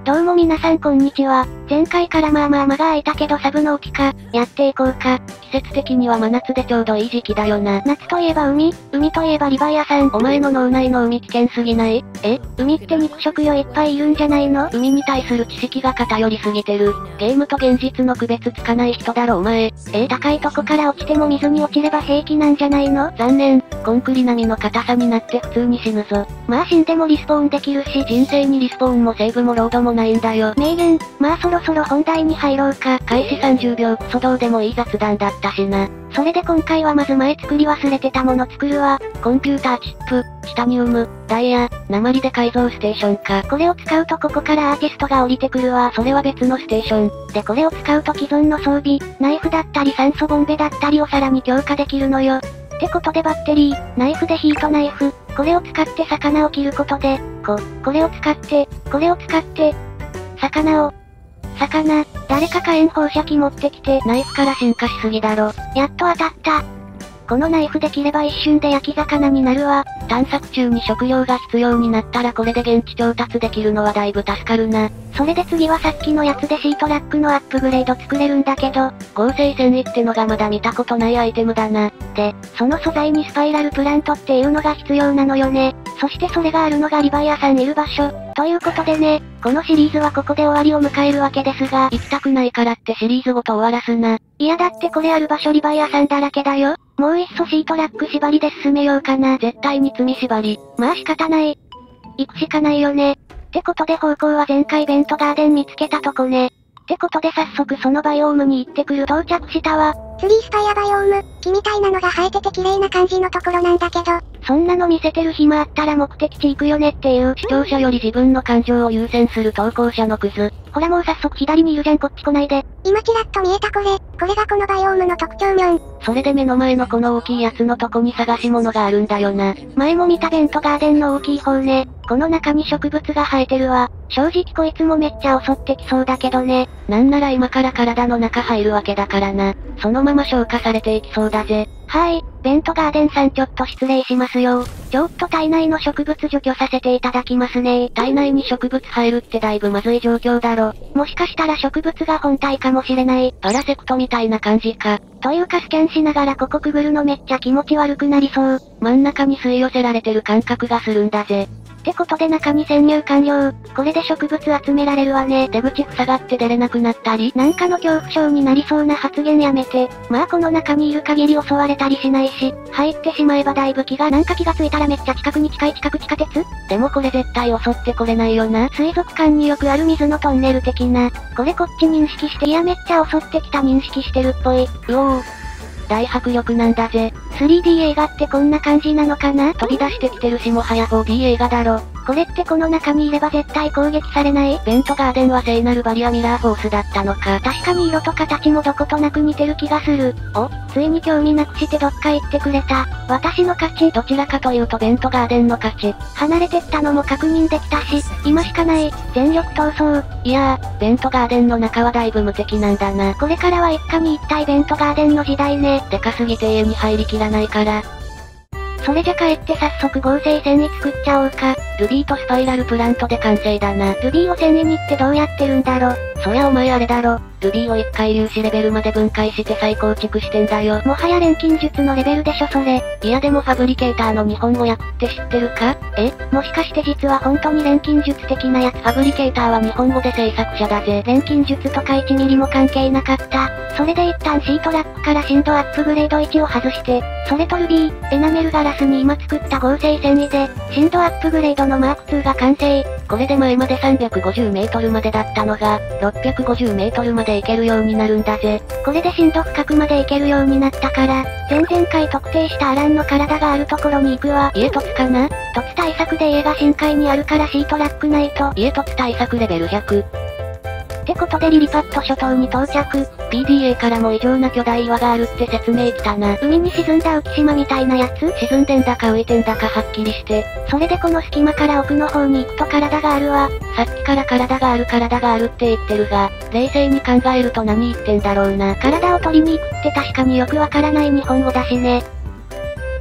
どうも皆さんこんにちは。前回からまあ間が空いたけどサブの沖か、やっていこうか。 季節的には真夏でちょうどいい時期だよな。 夏といえば海といえばリバイアさん。 お前の脳内の海危険すぎない？ 海って肉食魚いっぱいいるんじゃないの？ 海に対する知識が偏りすぎてる。ゲームと現実の区別つかない人だろお前。 高いとこから落ちても水に落ちれば平気なんじゃないの？ 残念、コンクリ並みの硬さになって普通に死ぬぞ。 まあ死んでもリスポーンできるし、 人生にリスポーンもセーブもロードもないんだよ。 名言、まあそろそろ本題に入ろうか。 開始30秒クソどうでもいい雑談だったしな。 それで今回はまず前作り忘れてたもの作るわ。 コンピューターチップ、チタニウム、ダイヤ、鉛で改造ステーションか。 これを使うとここからアーティストが降りてくるわ。 それは別のステーション。 でこれを使うと既存の装備、ナイフだったり酸素ボンベだったりをさらに強化できるのよ。ってことでバッテリー、ナイフでヒートナイフ、これを使って魚を切ることで、これを使って、魚、誰か火炎放射器持ってきて。 ナイフから進化しすぎだろ。 やっと当たった。このナイフで切れば一瞬で焼き魚になるわ。 探索中に食料が必要になったらこれで現地調達できるのはだいぶ助かるな。 それで次はさっきのやつでシートラックのアップグレード作れるんだけど、 合成繊維ってのがまだ見たことないアイテムだな。 で、その素材にスパイラルプラントっていうのが必要なのよね。そしてそれがあるのがリバイアさんいる場所。ということでね、このシリーズはここで終わりを迎えるわけですが、 行きたくないからってシリーズごと終わらすな。 いやだってこれある場所リバイアさんだらけだよ。もういっそシートラック縛りで進めようかな。 絶対に罪縛り。 まあ仕方ない。行くしかないよね。ってことで方向は前回ベントガーデン見つけたとこね。ってことで早速そのバイオームに行ってくる。到着したわ。 ツリースパイアバイオーム、木みたいなのが生えてて綺麗な感じのところなんだけど。 そんなの見せてる暇あったら目的地行くよねっていう。 視聴者より自分の感情を優先する投稿者のクズ。 ほらもう早速左にいるじゃん、こっち来ないで。 今ちらっと見えたこれがこのバイオームの特徴にょん。 それで目の前のこの大きいやつのとこに探し物があるんだよな。 前も見たベントガーデンの大きい方ね。この中に植物が生えてるわ。正直こいつもめっちゃ襲ってきそうだけどね。 なんなら今から体の中入るわけだからな。そのまま消化されていきそうだぜ。 はい、ベントガーデンさんちょっと失礼しますよ。ちょっと体内の植物除去させていただきますね。 体内に植物生えるってだいぶまずい状況だろ。 もしかしたら植物が本体かもしれない。 パラセクトみたいな感じか。 というかスキャンしながらここくぐるのめっちゃ気持ち悪くなりそう。 真ん中に吸い寄せられてる感覚がするんだぜ。 ってことで中に潜入完了。これで植物集められるわね。 出口塞がって出れなくなったり、 なんかの恐怖症になりそうな発言やめて。まあこの中にいる限り襲われたりしないし、入ってしまえばだいぶなんか気がついたらめっちゃ近くに近い地下鉄？ でもこれ絶対襲ってこれないよな。 水族館によくある水のトンネル的な。これこっち認識して、いやめっちゃ襲ってきた認識してるっぽい。 うおー。大迫力なんだぜ。 3D 映画ってこんな感じなのかな？ 飛び出してきてるしもはや 4D 映画だろ。 これってこの中にいれば絶対攻撃されない？ ベントガーデンは聖なるバリアミラーフォースだったのか。 確かに色と形もどことなく似てる気がする。ついに興味なくしてどっか行ってくれた。私の勝ち。 どちらかというとベントガーデンの勝ち。 離れてったのも確認できたし、今しかない。全力逃走。 いやー、ベントガーデンの中はだいぶ無敵なんだな。 これからは一家に一体ベントガーデンの時代ね。 でかすぎて家に入りきらないから。 それじゃ帰って早速合成繊維作っちゃおうか。 ルビーとスパイラルプラントで完成だな。 ルビーを繊維にってどうやってるんだろ。 そりゃお前あれだろ。ルビーを一回粒子レベルまで分解して再構築してんだよ。 もはや錬金術のレベルでしょそれ。 いやでもファブリケーターの日本語訳って知ってるか？ もしかして実は本当に錬金術的なやつ？ ファブリケーターは日本語で制作者だぜ。 錬金術とか1ミリも関係なかった。それで一旦シートラックから深度アップグレード1を外して、それとルビー、エナメルガラスに今作った合成繊維で、深度アップグレードのマーク2が完成。 これで前まで350メートルまでだったのが、650メートルまで行けるようになるんだぜ。 これで深度深くまで行けるようになったから、前々回特定したアランの体があるところに行くわ。 家凸かな？ 凸対策で家が深海にあるからシートラックないと。 家凸対策レベル100。 ってことでリリパット諸島に到着。 PDA からも異常な巨大岩があるって説明来たな。 海に沈んだ浮島みたいなやつ？ 沈んでんだか浮いてんだかはっきりして。 それでこの隙間から奥の方に行くと体があるわ。 さっきから体があるって言ってるが、冷静に考えると何言ってんだろうな。 体を取りに行くって確かによくわからない日本語だしね。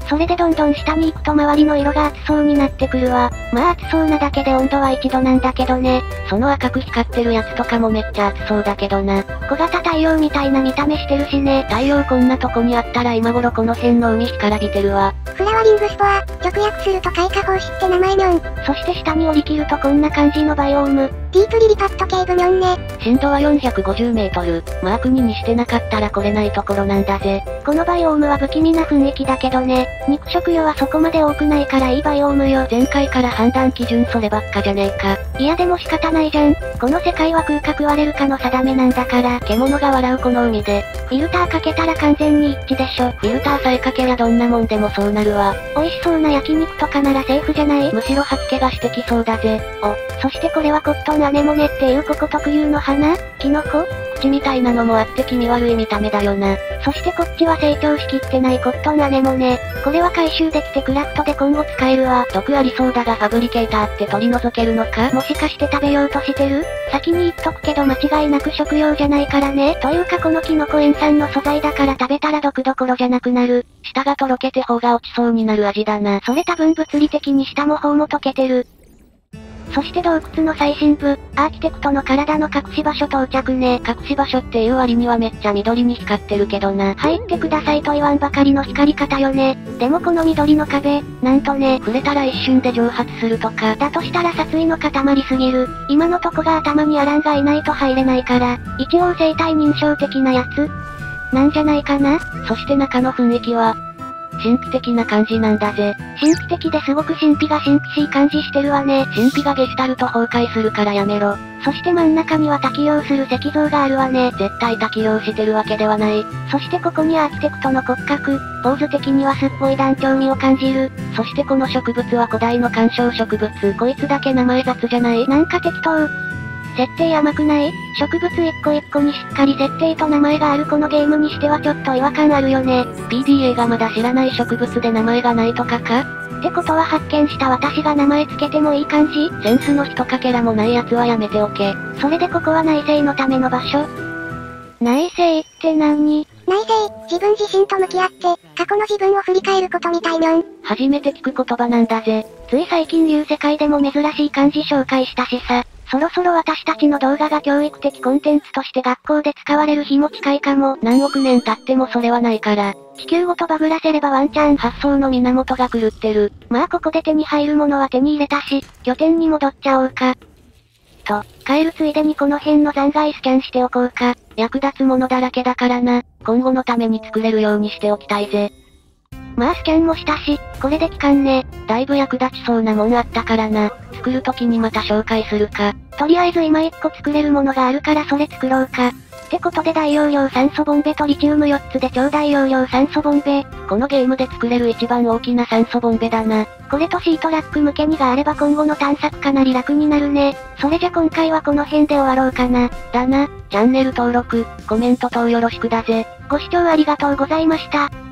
それでどんどん下に行くと周りの色が熱そうになってくるわ。まあ熱そうなだけで温度は1度なんだけどね。 その赤く光ってるやつとかもめっちゃ熱そうだけどな。 小型太陽みたいな見た目してるしね。 太陽こんなとこにあったら今頃この辺の海干からびてるわ。 フラワリングスポア、直訳すると開花胞子って名前にょん。 そして下に降り切るとこんな感じのバイオーム。 ディープリリパット系部にょんね。 深度は450メートル。マーク2にしてなかったら来れないところなんだぜ。 このバイオームは不気味な雰囲気だけどね。肉食魚はそこまで多くないからいいバイオームよ。 前回から判断基準そればっかじゃねえか。 いやでも仕方ないじゃん。この世界は食うか食われるかの定めなんだから。 獣が笑うこの海で。 フィルターかけたら完全に一致でしょ。 フィルターさえかけりゃどんなもんでもそうなるわ。 美味しそうな焼肉とかならセーフじゃない？ むしろ吐き気がしてきそうだぜ。 そしてこれはコットンアネモネっていうここ特有の花？キノコ？ 口みたいなのもあって気味悪い見た目だよな。 そしてこっちは成長しきってないコットンアネモネ。これは回収できてクラフトで今後使えるわ。 毒ありそうだがファブリケーターって取り除けるのか？ もしかして食べようとしてる？先に言っとくけど間違いなく食用じゃないからね。というかこのキノコ塩酸の素材だから食べたら毒どころじゃなくなる。 舌がとろけて頬が落ちそうになる味だな。 それ多分物理的に舌も頬も溶けてる。そして洞窟の最深部、アーキテクトの体の隠し場所到着ね。 隠し場所っていう割にはめっちゃ緑に光ってるけどな。 入ってくださいと言わんばかりの光り方よね。でもこの緑の壁、なんとね、 触れたら一瞬で蒸発するとか。 だとしたら殺意の塊すぎる。今のとこが頭にアランがいないと入れないから、一応生体認証的なやつなんじゃないかな。 そして中の雰囲気は、神秘的な感じなんだぜ。 神秘的ですごく神秘が神秘しい感じしてるわね。 神秘がゲシュタルト崩壊するからやめろ。 そして真ん中には滝行する石像があるわね。 絶対滝行してるわけではない。 そしてここにアーキテクトの骨格、ポーズ的にはすっぽい団長味を感じる。 そしてこの植物は古代の観賞植物。こいつだけ名前雑じゃない？ なんか適当。設定甘くない？植物一個一個にしっかり設定と名前があるこのゲームにしてはちょっと違和感あるよね。 PDA がまだ知らない植物で名前がないとかか？ ってことは発見した私が名前つけてもいい感じ？ センスのひとかけらもないやつはやめておけ。 それでここは内省のための場所。内省って何？ 内省、自分自身と向き合って、過去の自分を振り返ることみたいにょん。 初めて聞く言葉なんだぜ。 つい最近いう世界でも珍しい漢字紹介したしさ。そろそろ私たちの動画が教育的コンテンツとして学校で使われる日も近いかも。 何億年経ってもそれはないから。 地球ごとバグらせればワンチャン。 発想の源が狂ってる。 まあここで手に入るものは手に入れたし、拠点に戻っちゃおうか。と、帰るついでにこの辺の残骸スキャンしておこうか。 役立つものだらけだからな。今後のために作れるようにしておきたいぜ。 まあスキャンもしたし、これで期間ね。 だいぶ役立ちそうなもんあったからな。作るときにまた紹介するか。 とりあえず今1個作れるものがあるからそれ作ろうか。ってことで大容量酸素ボンベとリチウム4つで超大容量酸素ボンベ。 このゲームで作れる一番大きな酸素ボンベだな。 これとシートラック向けにがあれば今後の探索かなり楽になるね。それじゃ今回はこの辺で終わろうかな。 だな、チャンネル登録、コメント等よろしくだぜ。 ご視聴ありがとうございました。